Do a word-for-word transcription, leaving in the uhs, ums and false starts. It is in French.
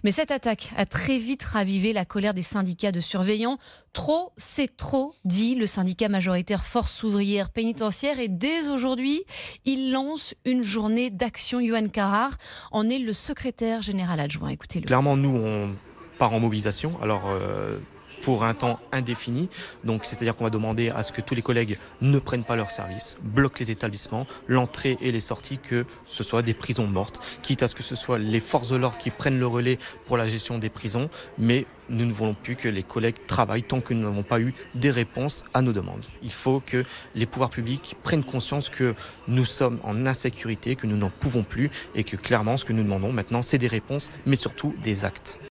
Mais cette attaque a très vite ravivé la colère des syndicats de surveillants. Trop, c'est trop, dit le syndicat majoritaire Force ouvrière pénitentiaire. Et dès aujourd'hui, il lance une journée d'action. Yohann Carrard en est le secrétaire général adjoint. Écoutez-le. Clairement, nous, on part en mobilisation. Alors... Euh... pour un temps indéfini. Donc, c'est-à-dire qu'on va demander à ce que tous les collègues ne prennent pas leur service, bloquent les établissements, l'entrée et les sorties, que ce soit des prisons mortes, quitte à ce que ce soit les forces de l'ordre qui prennent le relais pour la gestion des prisons. Mais nous ne voulons plus que les collègues travaillent tant que nous n'avons pas eu des réponses à nos demandes. Il faut que les pouvoirs publics prennent conscience que nous sommes en insécurité, que nous n'en pouvons plus et que clairement, ce que nous demandons maintenant, c'est des réponses, mais surtout des actes.